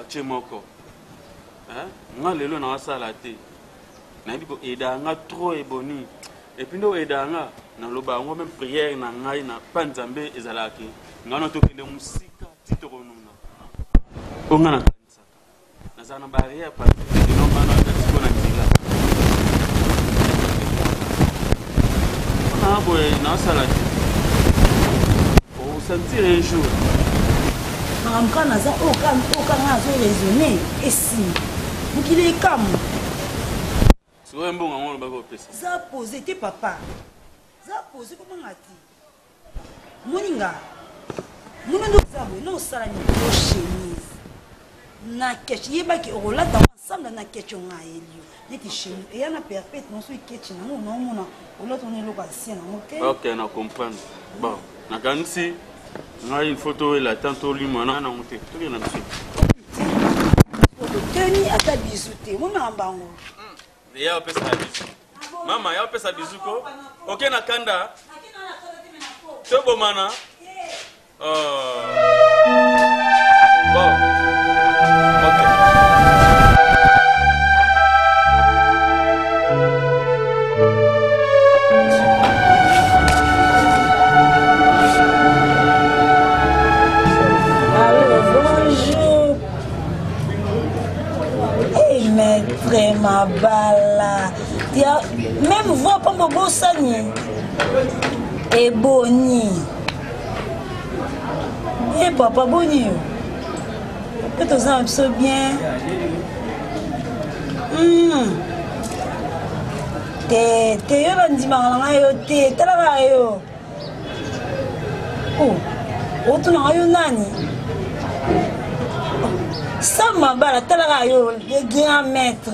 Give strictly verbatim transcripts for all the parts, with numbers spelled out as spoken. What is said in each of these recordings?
quartier moko. Hein? Nga lelo na wasala te. Na bi ko eda nga trop eboni. Et puis nous eda nga na loba ngo même prière na ngai na panzambe ezalaki. Nga no to kende musika titoro nuna. Onga na kanisa. Na zana barrière pa no mana ndiko na nzila. Na boye na wasala te. O sentir un jour. Quand on a aucun aucun raisonné et si vous qui les comme c'est un bon amour le bago pesa ça posé tes papa ça posé comment a dit moninga moninga ça non ça ni chemise na kechi yeba ki rola dans ensemble na kechi on a elio neti chemise et yana perpète non so kechi na non non non on l'autre on est location OK OK na comprendre bon na kanisi na une photo et la tantôt lui mana na monter tout bien na dessus Tony ata bizuté mo na mbango ya pesa bizu mama ya pesa bizuko OK na kanda to bomana euh bon OK vraiment bala tia même voix pas mon beau sani et boni et papa boni que tous ça so bien hum te te yo bandi mangala yo te tala yo oh o tu na yo nani Sama bala tala yo le grand maître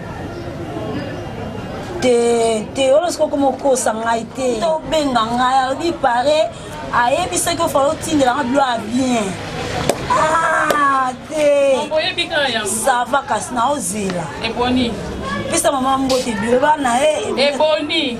te te olosko como kosa ngaite to benga ngaya bi pare aye bisa ko falo tinde la gloire bien ah te Mboye bika ya ça va kasna ozela e boni bisa mama mbote bile bana e e boni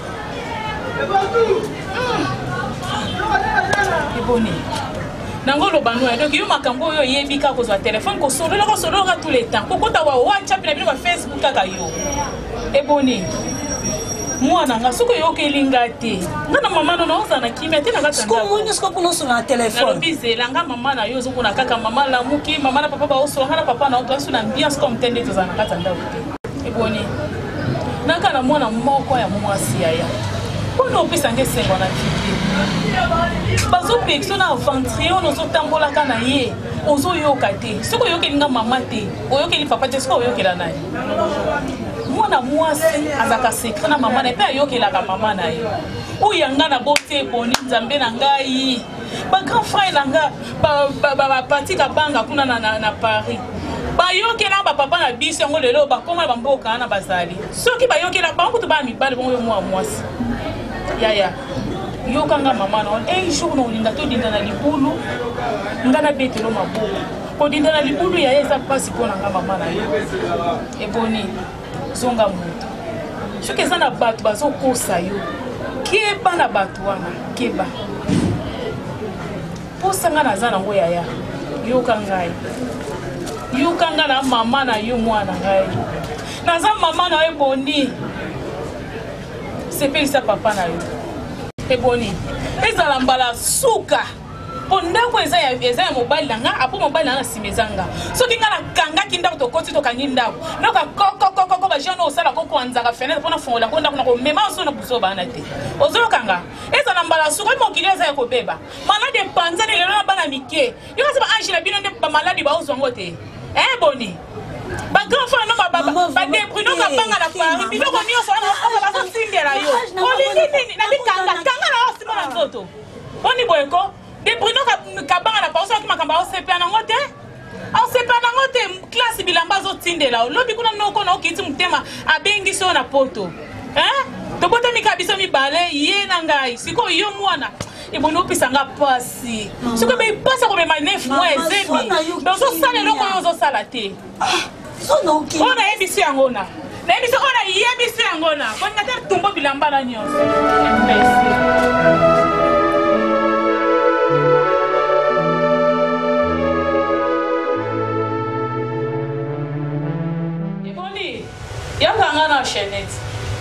e boni Nangolo banwa donc yo makambo yo yebika ko zo téléphone ko solo ko solo ka tous les temps ko kota wa WhatsApp na bino Facebook kaka yo eboni mwana nga suko yo kelinga te ngana mama no no na kimia te na kata ko munyo sko kuno so na téléphone na bizela nga mama na yo zo kuna kaka mama la muki mama na papa ba oso nga na papa na oto na ambiance comme tende to za na kata ndako te eboni nanga na mwana moko ya mwasi ya Kono opesa nge sengo na kiti. Bazo pekso na ventrio nozo tambola kana ye. Ozo yoka te. Soko yoke linga mama te. Oyoke li papa te soko oyoke la nani. Mwana mwasi azaka secret na mama na pe ayoke la ka mama na ye. Uyanga na bote boni nzambe na ngai. Ba grand frère na nga ba ba ba parti ka banga kuna na na Paris. Bayoke na ba papa na biso ngo lelo ba koma ba mboka na bazali. Soki bayoke la ba kutu ba mibale bongo mwa mwasi. Ya ya. Yoka nga mama na eh jour no linga to dinda na libulu. Ngana betelo maboko. Ko dinda na libulu ya esa pasi pona nga mama na yo. Eboni zonga mutu. Soki sana batu bazo kosa yo. Keba na batu wana, keba. Posa nga na zana ngo ya ya. Yoka ngai. Yoka nga na mama na yo mwana ngai. Na za mama na eboni. Sepeli sa papa na yo. Eboni. Ezala mbala suka. Ondako eza ya eza ya mobile nga apo mobile nga simezanga. Soki nga na kanga kinda to koti to kanginda. Noka koko koko ko ba jano osala ko kwanza fenêtre pona fongola ko ndako na ko mema so na buso bana te. Ozolo kanga. Ezala mbala suka mo kileza ya ko beba. Malade panza ni lelo na bana mike. Yo kasi ba Angela bino nde ba malade ba ozongo te. Eh boni. Ba grand frère no ba ba ba de Bruno ka banga la Paris. Bino ko nyo so na ko ba so sindela yo. Ko lingi ni na bikanga kanga na osima na nzoto. Oni boyeko de Bruno ka banga la Paris ki makamba o sepa na ngote. O sepa na ngote classe bilamba zo tindela. Lobi kuna noko na okiti mutema abengi so na poto. Hein? To bota mi kabiso mi bale ye na ngai. Siko yo mwana. Eboni opisa nga pasi. Siko be pasa ko be ma neuf mois ezemi. Donc so sala loko yo zo sala te. So no ki. Ona ebisi yangona. Na ebisi ona yebisi yangona. Ko ngata tumbo bilamba na nyonso. Merci. Yaka nga na chaînette.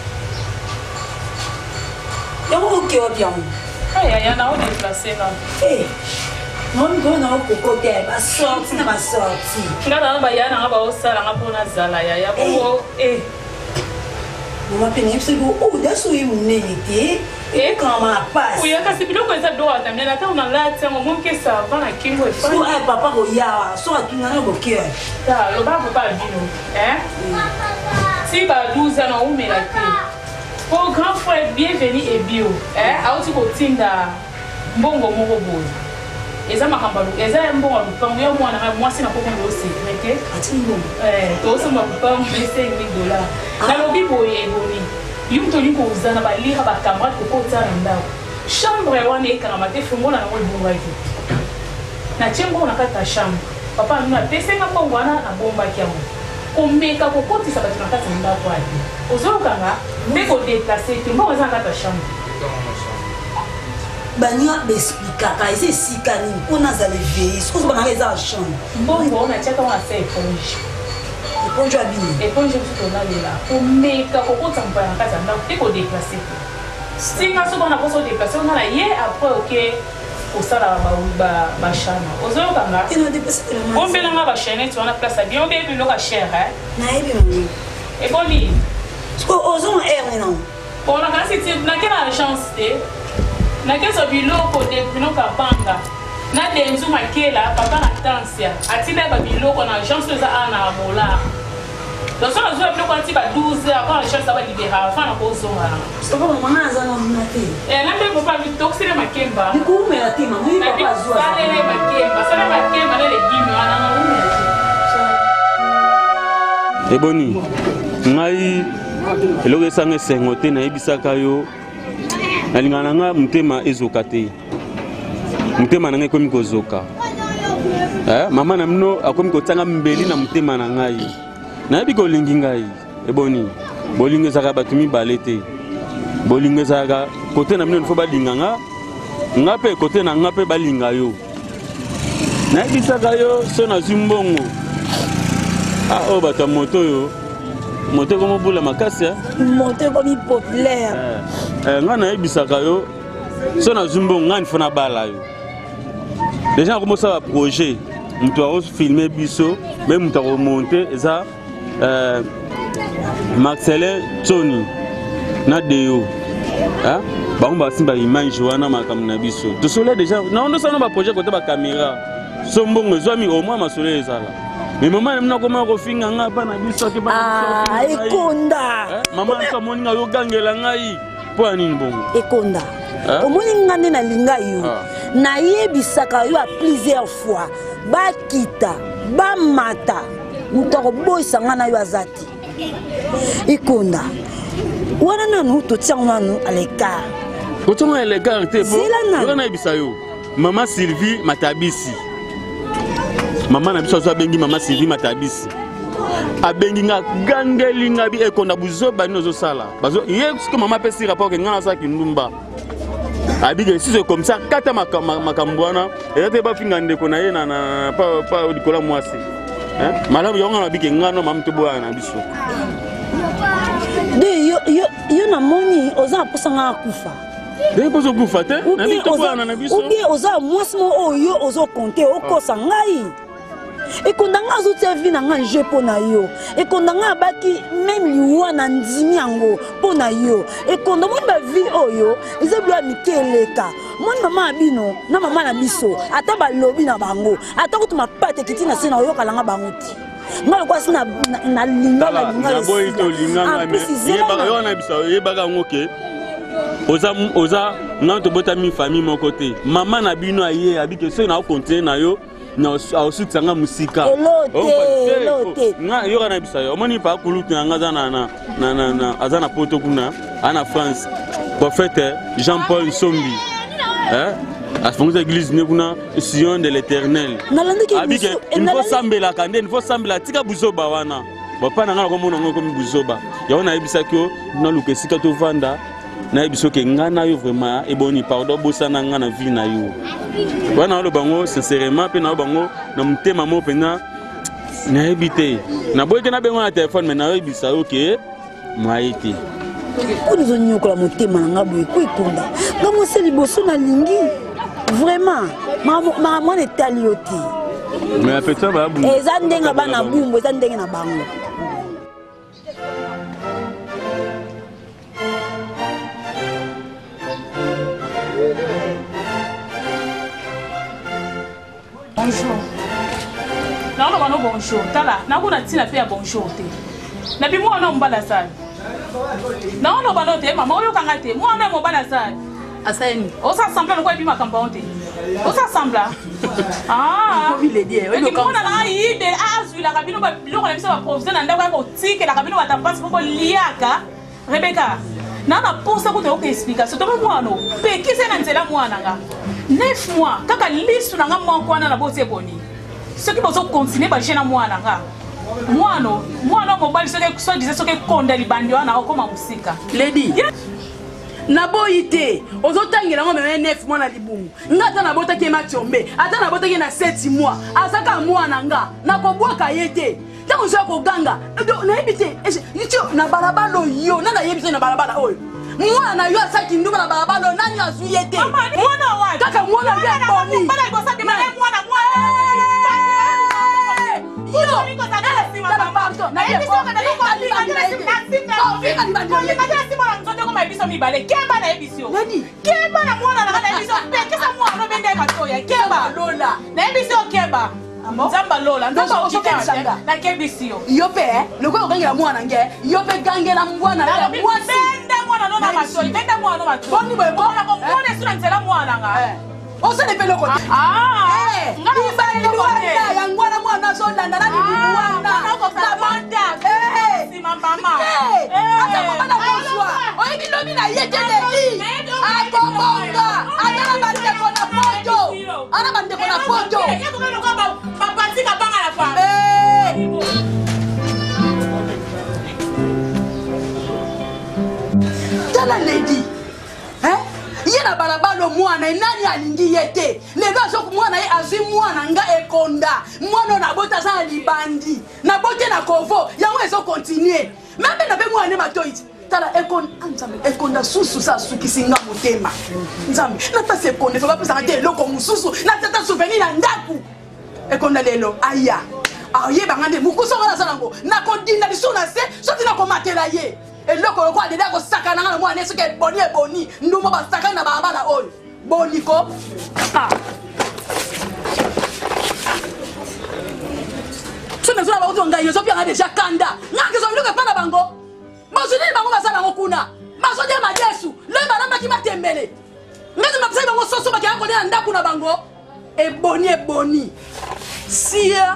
Yako ki bien. Aya ya na o déplacer là. Eh. Non go na ko ko te ba sorti na ba sorti. Ngana ba ya na ba o sala nga pona zala ya ya bo eh. Mama peni pse go o da so yi munete. Eh comment passe. Oui, kasi biloko eza do atamne na ta una la tsango monke ça va na kingo e fa. So eh papa go ya, so atuna na go ke. Ta lo ba papa bino, hein? Si ba douze ans on me la té. Pour grand frère bienvenue et bio, hein? Auti ko tinda mbongo moko boy. Eza makamba lu, eza mbongo lu pango yo mwana moi si na ko kongo sécurité. Ati mbongo. Eh, to so ma papa me cinq mille dollars. Na lobi boye boni. Yum to liko uzana ba lira ba camarade ko kota na ndao. Chambre wana ekaramate fungola na mwe bongaki. Na tshembo na kata chambre. Papa nuna pesenga mbongo wana na bomba kiamu. Komeka ko kotisa ba tuna kata ndao ati. Ozokanga ndeko déplacer te mbongo za kata chambre. Bania explica ka ese sikani ona za lever. Ce que bana eza chambre. Mbongo na tshaka wa se éponge. Éponge abini. Éponge tout on a là. Komeka ko kota mbana kata ndao ndeko déplacer. Singa so bana ko so déplacer on a ye après OK. Osala ba ba ba chana. Ozo kanga. Ino déplacer le On bela nga ba chaîne tu on a place bien on be bi loka cher hein. Na ebi mami. Et boni. Ce que ozon air non. On a quand c'est na quelle chance té. Na quelle so biloko de binoka banga. Na denzu makela papa na tansia. Atina ba biloko na chance za ana mola. Donc ça zo biloko anti ba douze avant la chance ça va libérer avant na ko zonga. Ce que maman za na mnate. Eh na be papa bi toxine makemba. Niku me la tima, ni papa zo. Ça les makemba, ça les makemba les légumes ana na me. Eboni. Ngai eloko esanga esengo te nayebisaka yo nalingana nga mutema ezoka te mutema na ngai ekomi kozoka eh, mama na mino akomi kotanga mbeli na mutema na ngai nayebi kolingi ngai eboni bolingo ezalaka bato mibale te bolingo ezalaka kote na mino nifo balinga nga nga mpe kote na nga mpe balinga yo nayebisaka yo so nazwi mbongo ah, oyo bato ya moto oyo moto comme bula makasi hein moto comme populaire eh nga na ebisaka yo so na zumbo nga ni fona bala yo déjà comme ça va projet muto a filmer biso même muto a monter ça euh Marcelin Tony na deo hein ba on ba simba image wana makam na biso to solo déjà na on ça na ba projet côté ba caméra so mbongo zwami au moins masolo ezala. Mais maman mna koma ko finga nga pa na biso ke ba ah ekonda maman so moni nga yo gangela ngai po ani bongo ekonda omoni nga nde na linga yo na yebisaka yo a plusieurs fois ba kita ba mata mutako boyisa nga na yo azati ekonda wana nanu to tiango nanu aleka ko tongo aleka te po yo na yebisa yo maman Sylvie Matabisi maman na biso so bengi mama Sylvie Matabisi abengi nga gangeli nga bi ekonda buzoba nozo sala bazo ye ce que maman pesi rapport que nga sa kindumba abige si c'est comme ça kata makambwana et te ba finga ndeko na ye na na pa pa odikola mwasi hein malamu yo nga bige nga no mam to boya na biso de yo yo yo na moni oza posanga kufa de pozo kufa te na bi to boya na biso obi oza mwasi mo oyo ozo compter okosa ngai ekondanga azotia vi na nga nje mpo na yo ekondanga abaki meme liwa na ndimi yango mpo na yo ekonda moni bavi oyo eza bilo ya mike eleka moni mama ya bino na mama na biso ata balobi na bango ata kutu mapate ekiti na se na oyokalanga bango ti nga lokwasi na linga na lingayebaka yango ke oza oza nga tobotami famille moko te mama na bino aye abike soki na okontinue na yo na osutanga musika elote nga yoka na bisa yo omoni pa kulutu na nga za na na na na azana poto kuna ana France prophète Jean-Paul Sombi hein afongoza église ne kuna Sion de l'Éternel abike il faut sambela kande il faut sambela tika buzoba wana papa na nga ko mona ngo comme buzoba ya na ebisa kyo na lukesika to vanda na biso ke ngana yo vraiment eboni pardon bosana nga na vie na yo wana lo bango sincèrement pe na bango na mutema mo pena nayebi te naboyeke nabenga na telefone me nayebisa yo ke mwaye te po nizonyokola motema na nga boye ko ekonda nga mwasi liboso nalingi vraiment mwana etali yo te me apeti babu eza ndenge bana bumbu eza ndenge na bango bonjour naoloba no bonjour tala nakona ntina mpe ya bonjour te nabi mwana mobala sali naoloba no te mama oyokanga te mwana mobala sali asani osasambla lokwa ebi makambo te osasambla mona nanga yide azwilaka bino biloko na biso baprofise na ndako ya kotikelaka bino batampasi moko liaka rebeka na na posa kuta yoka explication to mwana pekise na nzela mwana nga neuf mois kaka lisu na nga moko wana na bote boni soki bozo continuer ba jena mwana nga mwana mwana mobali soki so disait soki konda libandi wana okoma musika lady na boyite ozotangela ngo meme neuf mois na libungu ngata na botaki matiombe ata na botaki na sept mois azaka mwana nga na kobwaka yete tango zo koganga na yebite yitio na balabala yo na na yebite na balabala oyo mwana na yo asaki nduma na balabala nani azuyete mwana wa kaka mwana ya boni bala bosa de mwana mwana yo niko tadala sima papa na yebiso ka na ko ali na sima sima ofika ni bandi yo na sima na nzoto ko mayibiso mibale kemba na yebiso nani kemba na mwana na yebiso pekesa mwana bende matoya kemba lola na yebiso kemba Zamba lola, ndoka okitanga na kebisio. Yope, loko ogangela mwana nge, yope gangela mwana na mwasi. Benda mwana no na masoi, benda mwana no masoi. Boni boy, bona ko mwana sura nzela mwana nga. Ose ne pelo kote. Ah, ngana ibali mwana ya ngwana mwana so ndanda na mwana. Na banda. Eh, si mama. Eh, ata mama na kuswa. Oyi bilobi na yetele li. Akobonga, ana bande kona foto. Ana bande kona foto. Papatika banga la femme. Eh. Tala lady. Eh? Yena balabalo mwana nani alingi yete. Lelo azoku mwana ye azwi mwana nga ekonda. Mwana na bota za libandi. Na bote na kovo, yango ezo continuer. Même na be mwana matoiti. Tala ekon anzambe ekonda susu sa sukisinga motema. Nzambe na ta sekonde fa ba pesa te loko mususu na tata souvenir na ndaku. Ekonda lelo aya. Aye bangande mukuso ngala sanango na kodinda lisuna se soti na komatela ye. Eloko lokwa deda ko sakana ngala mwana esuke boni e boni nduma ba sakana na babala oyo. Boni ko. Ah. Tuna zona ba utonga yeso pia ngade jakanda. Ngake zo biluke pana bango. Mazuni bango basala ngokuna. Mazodi ma Yesu. Lemba na maki matembele. Ngeze matsai bango soso baki yango na ndaku na bango. E boni e boni. Sia.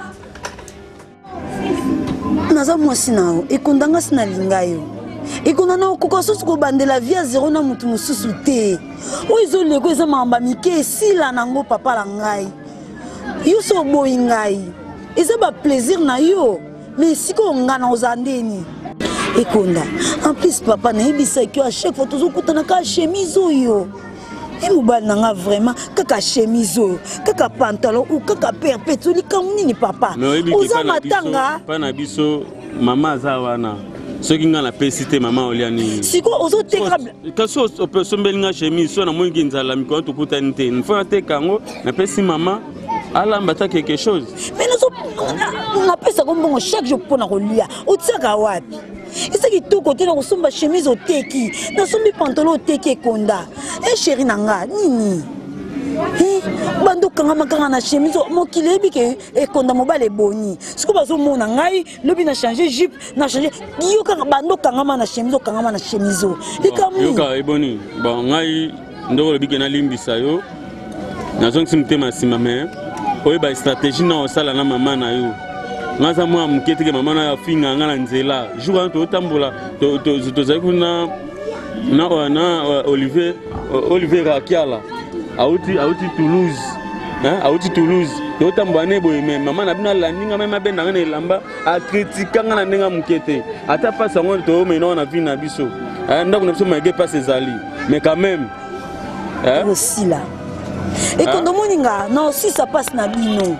Naza mwasi nao ekondanga sina lingayo. Ekonda na okoka susu ko bandela via zéro na mutu mususu te. O izoleko eza mamba mike sila nango papa la ngai. Yo so boy ngai. Eza ba plaisir na yo. Mais siko ngana ozandeni. Ekonda. En plus papa na yebisa ki à chaque fois toujours kutana ka chemise oyo. Et mobile nanga vraiment kaka chemise oyo, kaka pantalon ou kaka perpète li kamuni ni papa. Oza matanga. Pa na biso mama za wana. Soki nga na pesite mama oliani. Siko ozo teka kaso sombeli nga chemise so na mongi nzala mikon to kutani te. Nfa te kango na pesi mama ala mbata quelque chose. Mais nazo na pesa kombongo chaque jour pona kolia. Otsaka wapi? Esa ki to côté na kosomba chemise oteki, na sombi pantalon oteki Ekonda. Eh chérie nanga nini? Eh bando kanga makanga na chemise mokile ebike Ekonda mobale boni. Siko bazo mona ngai lobi na changer jupe, na changer yo kanga bando kanga na chemise kanga na chemise. Likamu. Yo ka eboni. Bon ngai ndoko lobike na limbisa yo. Na zongi simtema sima me. Oye ba stratégie na osala na mama na yo. Ngaza mwa muketeke mama na ya finga ngala nzela jour to tambola to to to zaku na na na Olivier Olivier Rakiala auti auti Toulouse hein auti Toulouse to tambola ne boye mais mama na bina la ninga même benda ngana elamba a critiquer ngana ninga mukete ata pas sango to mais non na vie na biso ndako na biso mage pas ezali mais quand même hein aussi là et quand moninga non si ça passe na bino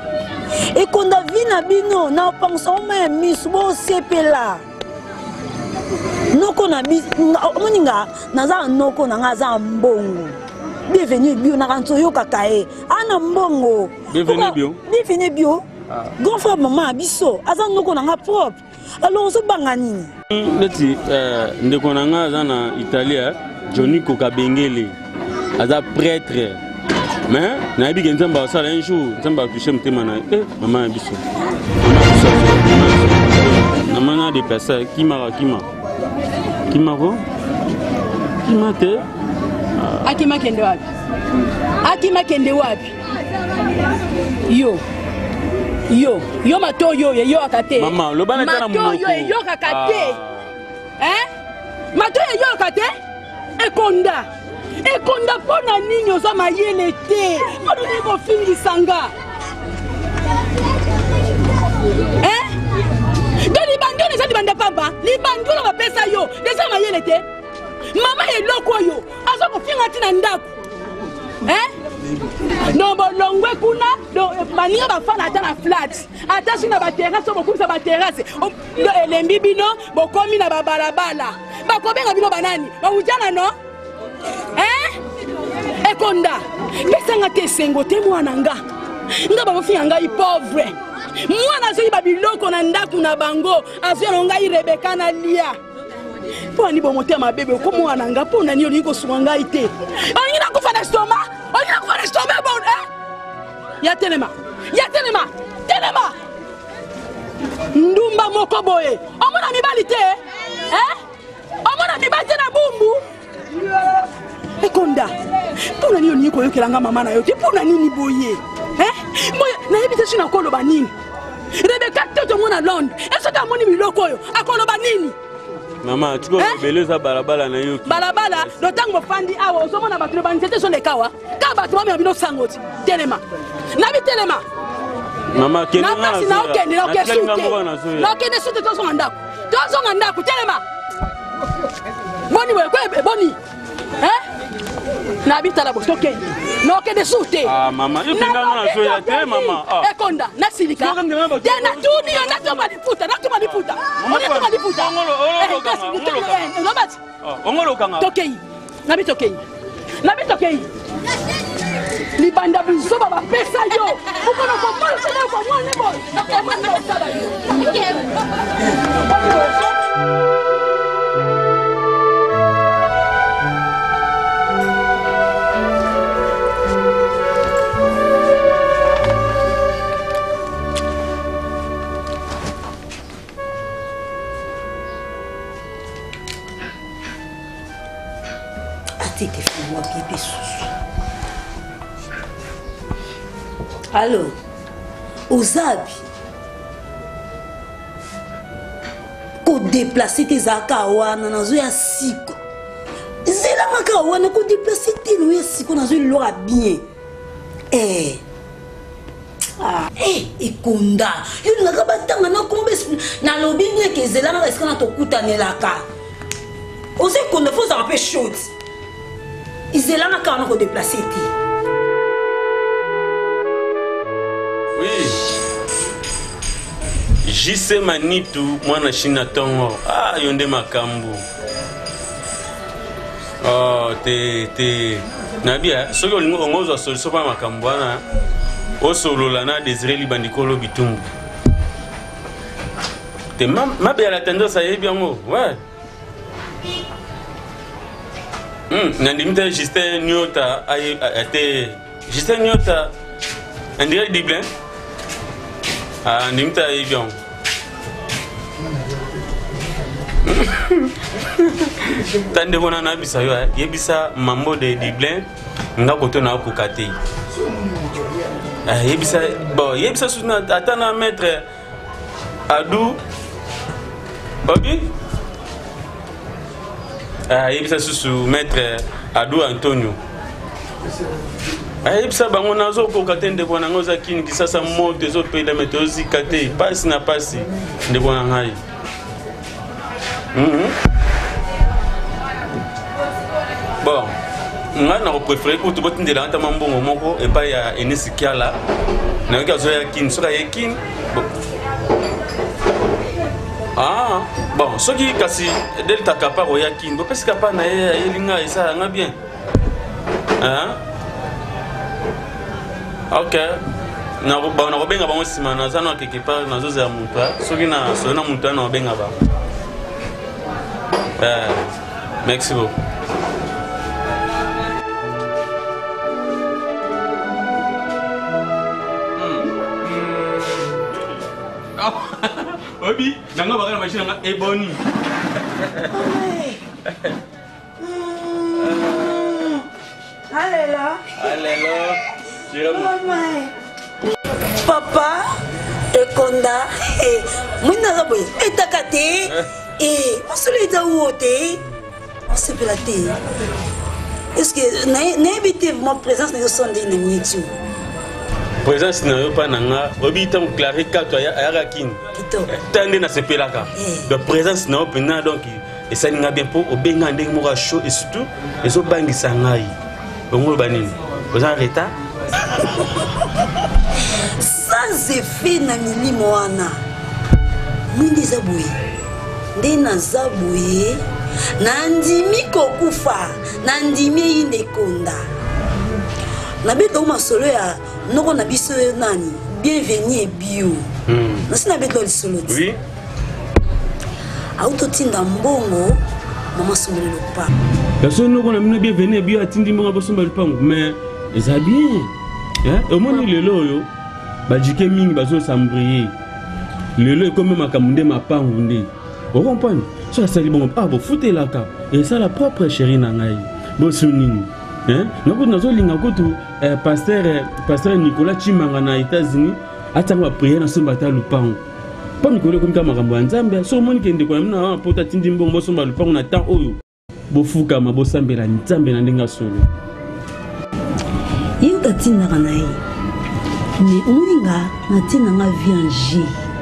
ekonda vi na bino na opangusa omaya misu bosepela noko na biso moninga naza noko na nga aza mbongo bienvenue bio na kanto yokaka ye ana mbongo bienvenue bio bienvenue bio grand frère maman biso aza noko na nga propre alors ozobanga nini neti ndeko na nga aza na Italie Johnny Kokabengele aza prêtre mais nayebi ke nzambe asala un jour nzambe atouche motema na eh mama ya biso mama na déplace kimaka kima kima ko kima te akima kende wapi akima kende wapi yo yo yo mato yo yo akate mama lobana tana mato yo yo akate hein mato yo akate ekonda ekonda pona nini oza mayele te pona nini kofingisa hein do libandi oyo eza libanda pamba libandi oyo bapesa yo eza mayele te mama eloko oyo aza kofinga ntina ndako hein no bolongwe kuna baninga bafana ata na flat ata soki na baterase bokumisa baterase elembi bino bokomi na babalabala bakobenga bino banani bawujana no hein ekonda pesanga te esengo te mwana nga nga babofinga ngai pauvre mwana azoyiba biloko na ndako na bango azoyana ngai Rebeka na Lia mpo ani bomotema bebe okomwana nga mpo nani olingi kosunga ngai te olingi nakufa na stoma olingi nakufa na stoma bon ya telema ya telema telema ndumba moko boye omona mibali te omona mibali te na bumbu ekonda mpo nani olingi koyokelanga mama na yo te mpo nani boye nayebi te si nakoloba nini Rebeka te tomona Londres esoki amoni biloko oyo akoloba nini mama tiko beleza balabala na yo balabala do tango fandi awa ozomona bato banzete so lekawa ka bato bamema bino sangoti telema nabi telema mama kende na pasi na okende na okende na okende sute tozonga ndako tozonga ndako telema boni we kwe boni eh nabi tala bo tokende na okende sute ah mama yo pinga na so ya te mama ah ekonda na silika tena tuni yo na toma liputa na toma liputa on na toma liputa ngolo ngolo kanga ngolo kanga lobati ngolo kanga tokei nabi tokei nabi tokei libanda biso baba pesa yo ukona ko mwana sana ko mwana bo na mwana sala yo Tete fumwa kipe susu. Allo, Ozabi. Ko déplacer tes akawana na zo ya siko. Zela makawana ko déplacer tes no ya siko na zo lora bien. Eh. Ah, eh, ekonda. Yo nga batanga na kombe na lobingi ke zela na eska na tokutanelaka. Ose konda faut ça un peu chaud. Izela na kana ko déplacer ti. Oui. Jise manitu mwana shina tongo. Ah yonde makambu. Oh te te nabia soki olingo ongozo solution pa makambu wana osolola na Désiré Libandikolo Bitumbu. Te ma bia la tendance à yebi yango. Ouais. Hmm, nandimita Justin Nyota a été Justin Nyota André Diblin ah nandimita Ebion tande bona na bisa yo yebisa mambo de Diblin nga koto na kokate ah yebisa bon yebisa suna atana maître Adou Obi ah yebisa susu maître Adou Antonio ah yebisa bango nazo ko katende bona ngoza kini kisasa moto ezo pela metozi kate pasi na pasi nde bona ngai mhm bon nga na ko préférer ko to botindela anta mambongo moko e pa ya Enesikiala Na yoki azo yakin soka yakin. Ah, bon, soki kasi delta kaparo yakin. Bo pesi kapa na ye yelinga isa nga bien. Hein? OK. Na ba na robenga ba mosima na zana quelque part na zoza mutu. Soki na so na mutu na robenga ba. Euh, merci beaucoup. Obi, nanga bakala machine nga eboni. Alléluia. Alléluia. Papa, Ekonda, eh, muna raboy, etakate, eh, masulita wote, on se peut la terre. Est-ce que n'habitez ma présence ne sont des n'imietu? Présence na yo pa nanga, obi tam clari kato ya arakin. Kito. Tande na sepelaka. De présence na opena donc et ça ninga bien pour obenga ndenge mo chaud et surtout et so bangisa ngai. Bongo banini. Vous en retard? Sans effet na milimo wana. Mwindi zaboué. Ndena zaboué. Nandimi kokufa. Nandimi Inekonda. Nabeto masolo ya noko na biso nani. Bienvenue et bio. Hmm. Nasi nabeto lisolo. Oui. Auto tinda mbongo mama sombele lopa. Personne noko na mino bienvenue et bio atindi mbongo bosomba lupango mais ça bien. Hein? Au moins lelo yo bajike mingi bazo sambrier. Lelo comme makamunde mapangunde. Vous comprenez? Ça ça li bon ah bo fouté la ka. Et ça la propre chérie na ngai. Bo sunini. Hein? Noko nazo linga kotu pasteur pasteur Nicolas Chimanga na États-Unis atanga prier na somba ta lupango. Pas Nicolas comme makambo ya Nzambe. So moni kende kwa mina pota tindi mbongo bo somba lupango na temps oyo. Bo fuka ma bo sambela Nzambe na ndenga solo. Yo tatina kanayi. Mais oninga na tina nga viange.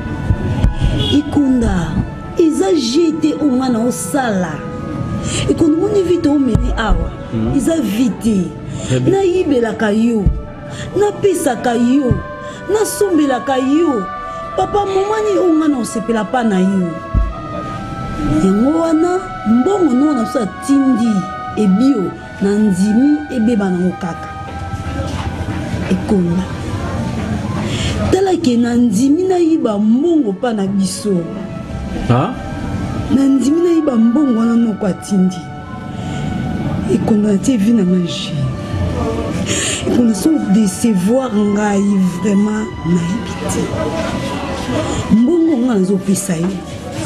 Ikunda iza jete omana osala. Ikunda moni vite o meni awa. Iza vite. Na yibelaka yo. Na pesaka yo. Na sombelaka yo. Papa momani ongana osepela pa na yo. Yango wana mbongo no na so tindi ebio na ndimi ebeba na okaka. Ekonda. Tala ke na ndimi na yiba mbongo pa na biso. Ah? Na ndimi na yiba mbongo wana noko atindi. Ekonda te vi na magie. Ekonda so décevoir ngai vraiment na yibite. Mbongo nga zo pesa yo.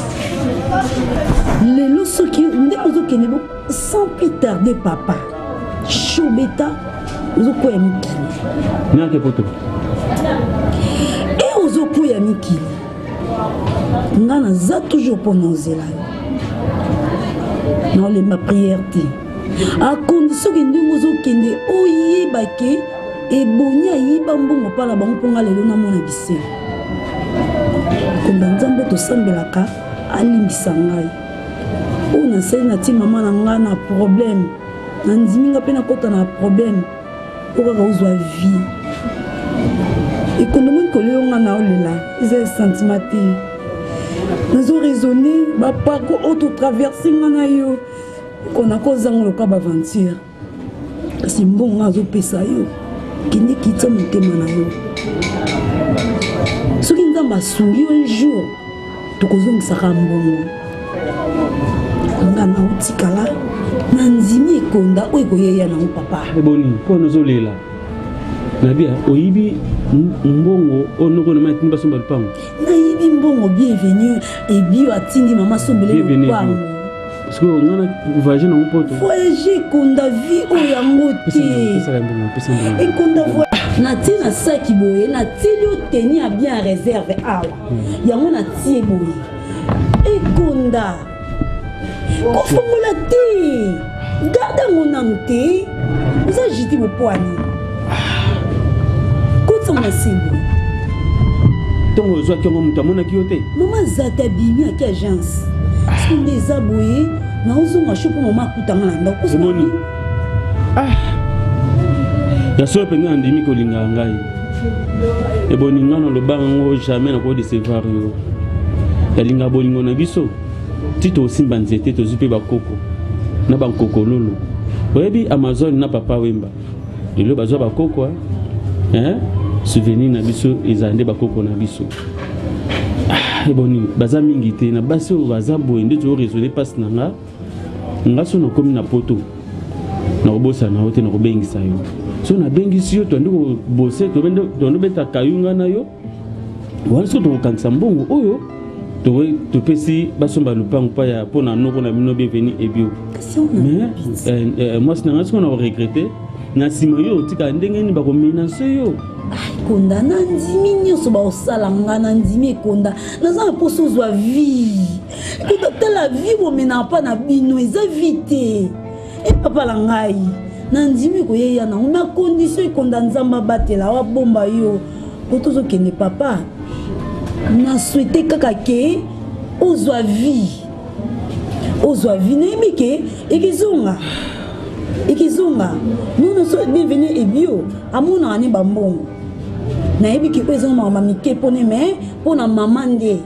Lelo soki ndeko zo kene bo sans plus tarder papa. Chobeta zo ko ya mikili. Nyake poto. Et aux opos ya mikili. Ngana za toujours prononcer là. Non les ma prière ti. A condition que ndeko zo kende oyeba ke ebonya yiba mbongo pala bango ponga lelo na mona bise. Konda Nzambe to sambelaka alimbisa ngai. O na seli na ti mama na nga na problème. Na ndimi nga pe na kota na problème. O kaka uzwa vie. Et quand on me collé on a olela, ils ont sentiment te. Nous ont raisonné, bah pas qu'on auto traverser ngana yo. Qu'on a cause dans le cas d'aventure. C'est bon à zo pesa yo. Qui n'est qui t'a monté mana yo. Ce qui nous a masungi un jour, tu causes un sarambongo. On a na utikala, nanzimi konda oikoye ya na papa. Eh boni, ko nozolela. Nabia oyibi mbongo onoko na matimba somba lupango. Na yibi mbongo bienvenue et bio atindi mama sombele lupango. Parce que on a voyagé dans mon pote. Voyager konda vie o yango te. Et konda voyage na ti na saki boye na ti lo teni a bien réserve awa. Yango na ti boye. Et konda ko fongola te. Garda mon ante. Vous agitez vos poignets. Comment c'est bon? Donc, vous avez un peu de maman Zata Bimi à quelle agence? Si on les a boués, nous avons un chou pour maman Koutanga. C'est bon. Ah! Il y a ce que nous avons dit que nous avons Et boninga na le bango jamais na ko décevoir yo. Yalinga bolingo na biso. Tito simba nzete to zupe bakoko. Na bankoko lolo. Oyebi Amazon na papa wemba. Lelo bazwa bakoko hein. Souvenir na biso ezande bakoko na biso. Ah, boni baza mingi te na basi o baza boye nde to raisonner passe nanga. Nga so na komi na poto. Na kobosa na hote na kobengisa yo. So na bengisi yo to ndiko bose to bendo to beta kayunga na yo. Wala so to kankisa mbongo oyo to to pesi basomba lupango pa ya pona noko na bino bienvenue ebio. Mais euh moi c'est nanga so na regretter na sima yo tika ndenge ni ba ko menace yo. Konda na ndimi nyonso ba osala nga na ndimi konda naza poso zwa vie konda tala vie bo mena pa na bino eza vite e papa la ngai na ndimi ko yeya na una condition konda nzamba batela wa bomba yo kotozo kende papa na souhaité kaka ke ozwa vie ozwa vie na mike ikizunga ikizunga nous so bienvenue ebio amuna ani bambongo na yebi ki pesa mama mike pone me pona mama nde.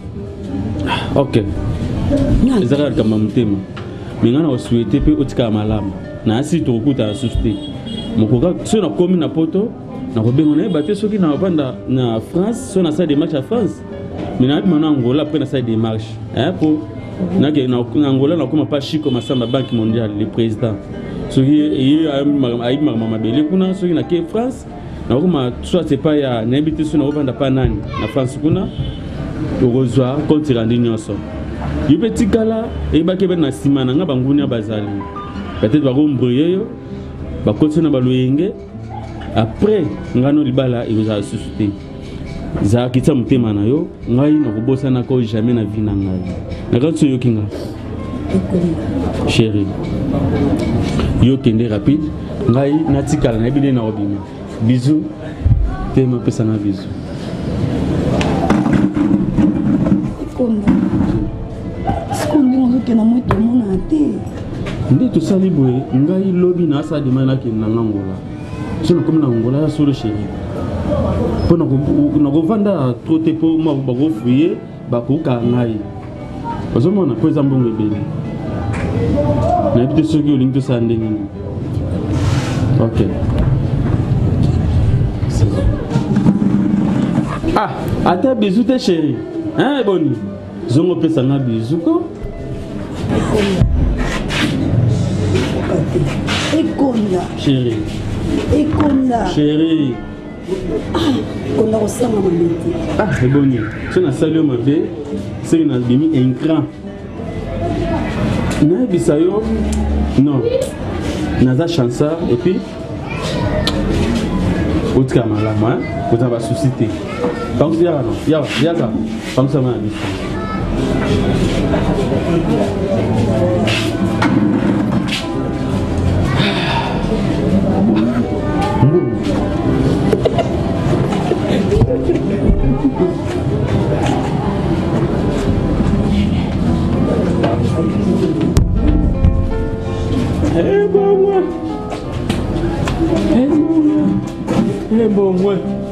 OK. Ezaka kama mtema. Mingana osouhaiter pe otika malama. Na asi to kuta susté. Mokoka so na komi na poto na kobenga na baté soki na banda na France so na sa des matchs à France. Mina na Angola après na sa des marches. Hein pour na ke na Angola na koma pa Chico Masamba Banque mondiale le président. Soki yi ayi mama bele kuna soki na ke France. Na kuma soit c'est pas ya na habité sur na ovanda pa nani na France kuna to rezoa contre randi nyonso yo petit kala e ba ke na sima na nga bangunya bazali peut-être ba rombreye yo ba kotso na baloyenge après ngano libala e za susciter za kitsa mutema na yo ngai na kubosa na ko jamais na vie na ngai na kanso yo kinga chérie yo kende rapide ngai na tikala na bile na obima. Bisous, t'es ma personne à bisous. Konda. Skondi ngo ke na moto mona te. Ndi to sali boy, ngai lobby na sa demana ke na Angola. So na comme na Angola ya solo chéri. Po na ko na ko vanda trop te po ma ba ko fuyer, ba ko ka ngai. Ozomona po ezambo ngebeli. Na bite so ke olingi to sa ndenge. OK. Ah, attends, bisous tes chéris. Hein, Boni? Zongo pesa na bisous ko? Ekonda. Chérie. Ekonda. Chérie. Konda ko sanga mabeti. Ah, Boni. So na salio mabe, c'est na bimi écran. Na bisayo. Non. Naza chansa et puis Otka malama, kota ba susciter. Comme ça non, ya ya ça. Comme ça ma vie. Eh bon moi. Eh bon moi. Eh bon moi.